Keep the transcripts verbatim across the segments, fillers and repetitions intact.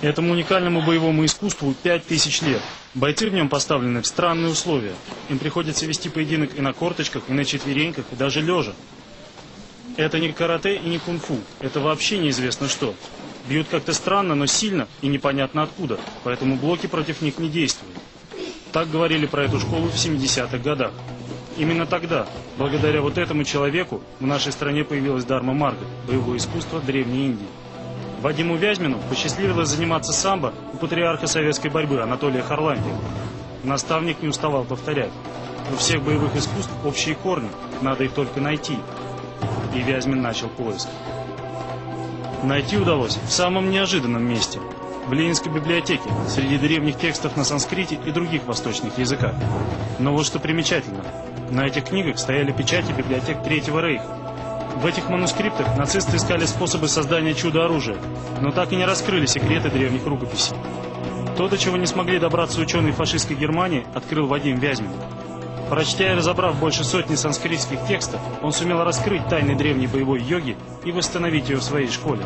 Этому уникальному боевому искусству пять тысяч лет. Бойцы в нем поставлены в странные условия. Им приходится вести поединок и на корточках, и на четвереньках, и даже лежа. Это не карате и не кунг-фу. Это вообще неизвестно что. Бьют как-то странно, но сильно и непонятно откуда. Поэтому блоки против них не действуют. Так говорили про эту школу в семидесятых годах. Именно тогда, благодаря вот этому человеку, в нашей стране появилась Дхарма Марга, боевое искусство Древней Индии. Вадиму Вязьмину посчастливилось заниматься самбо у патриарха советской борьбы Анатолия Харлампия. Наставник не уставал повторять: у всех боевых искусств общие корни, надо их только найти. И Вязьмин начал поиск. Найти удалось в самом неожиданном месте – в Ленинской библиотеке, среди древних текстов на санскрите и других восточных языках. Но вот что примечательно – на этих книгах стояли печати библиотек Третьего Рейха. В этих манускриптах нацисты искали способы создания чудо-оружия, но так и не раскрыли секреты древних рукописей. То, до чего не смогли добраться ученые фашистской Германии, открыл Вадим Вязьмин. Прочтя и разобрав больше сотни санскритских текстов, он сумел раскрыть тайны древней боевой йоги и восстановить ее в своей школе.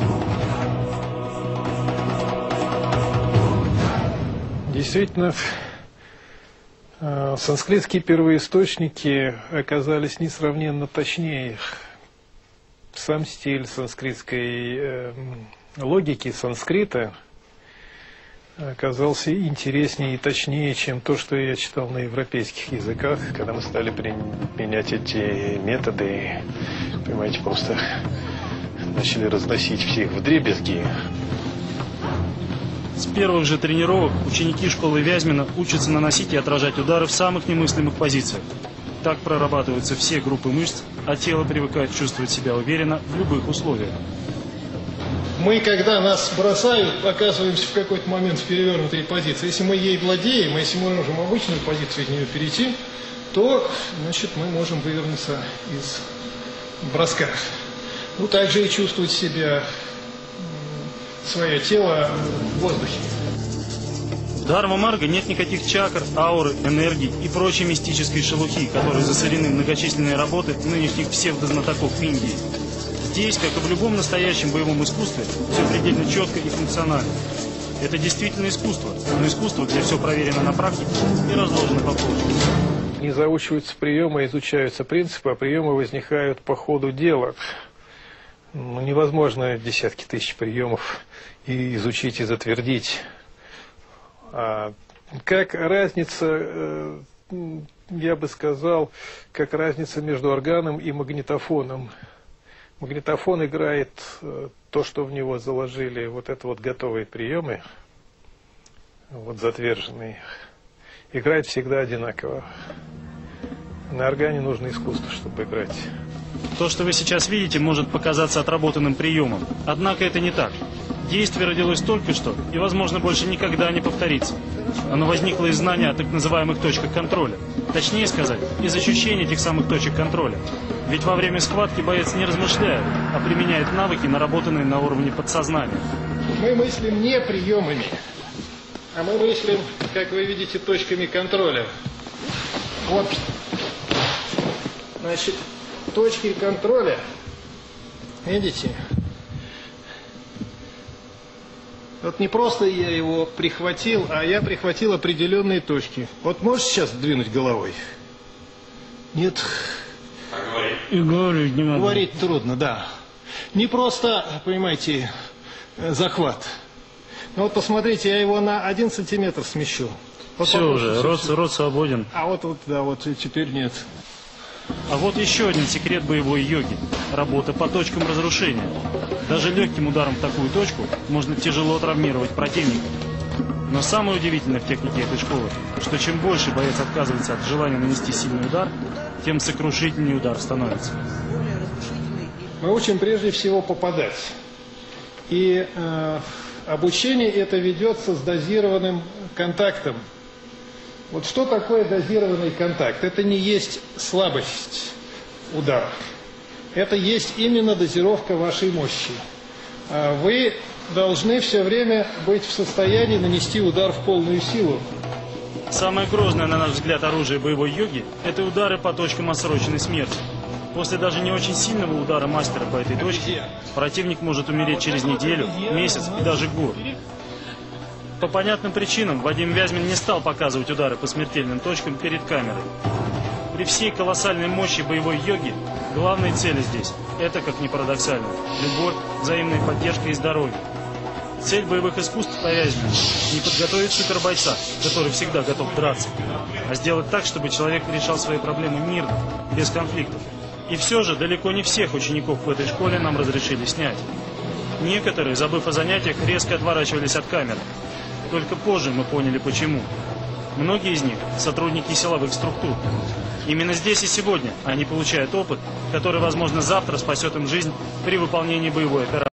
Действительно, санскритские первоисточники оказались несравненно точнее их. Сам стиль санскритской логики санскрита оказался интереснее и точнее, чем то, что я читал на европейских языках, когда мы стали применять эти методы, понимаете, просто начали разносить всех вдребезги. С первых же тренировок ученики школы Вязьмина учатся наносить и отражать удары в самых немыслимых позициях. Так прорабатываются все группы мышц, а тело привыкает чувствовать себя уверенно в любых условиях. Мы, когда нас бросают, оказываемся в какой-то момент в перевернутой позиции. Если мы ей владеем, если мы можем обычную позицию от нее перейти, то, значит, мы можем вывернуться из броска. Ну, также и чувствовать себя, свое тело в воздухе. В Дхарма Марга нет никаких чакр, ауры, энергий и прочей мистической шелухи, которые засорены в многочисленные работы нынешних псевдознатоков Индии. Здесь, как и в любом настоящем боевом искусстве, все предельно четко и функционально. Это действительно искусство, но искусство, где все проверено на практике и разложено по полочкам. Не заучиваются приемы, изучаются принципы, а приемы возникают по ходу дела. Ну, невозможно десятки тысяч приемов и изучить и затвердить. А как разница, я бы сказал, как разница между органом и магнитофоном. Магнитофон играет то, что в него заложили вот это вот готовые приемы, вот затверженные, играет всегда одинаково. На органе нужно искусство, чтобы играть. То, что вы сейчас видите, может показаться отработанным приемом. Однако это не так. Действие родилось только что и, возможно, больше никогда не повторится. Оно возникло из знания о так называемых точках контроля. Точнее сказать, из ощущения этих самых точек контроля. Ведь во время схватки боец не размышляет, а применяет навыки, наработанные на уровне подсознания. Мы мыслим не приемами, а мы мыслим, как вы видите, точками контроля. Вот, значит, точки контроля, видите? Вот не просто я его прихватил, а я прихватил определенные точки. Вот можешь сейчас двинуть головой? Нет. А говорить? И говорить не могу. Говорить трудно, да. Не просто, понимаете, захват. Ну вот посмотрите, я его на один сантиметр смещу. Вот все уже, все, рот, все. рот свободен. А вот, вот, да, вот теперь нет. А вот еще один секрет боевой йоги – работа по точкам разрушения. Даже легким ударом в такую точку можно тяжело травмировать противника. Но самое удивительное в технике этой школы, что чем больше боец отказывается от желания нанести сильный удар, тем сокрушительнее удар становится. Мы учим прежде всего попадать. И э, обучение это ведется с дозированным контактом. Вот что такое дозированный контакт? Это не есть слабость удара. Это есть именно дозировка вашей мощи. Вы должны все время быть в состоянии нанести удар в полную силу. Самое грозное, на наш взгляд, оружие боевой йоги – это удары по точкам отсроченной смерти. После даже не очень сильного удара мастера по этой точке противник может умереть через неделю, месяц и даже год. По понятным причинам Вадим Вязьмин не стал показывать удары по смертельным точкам перед камерой. При всей колоссальной мощи боевой йоги главные цели здесь – это, как ни парадоксально, любовь, взаимная поддержка и здоровье. Цель боевых искусств по Вязьмину – не подготовить супербойца, который всегда готов драться, а сделать так, чтобы человек решал свои проблемы мирно, без конфликтов. И все же далеко не всех учеников в этой школе нам разрешили снять. Некоторые, забыв о занятиях, резко отворачивались от камеры. Только позже мы поняли, почему. Многие из них – сотрудники силовых структур. Именно здесь и сегодня они получают опыт, который, возможно, завтра спасет им жизнь при выполнении боевой операции.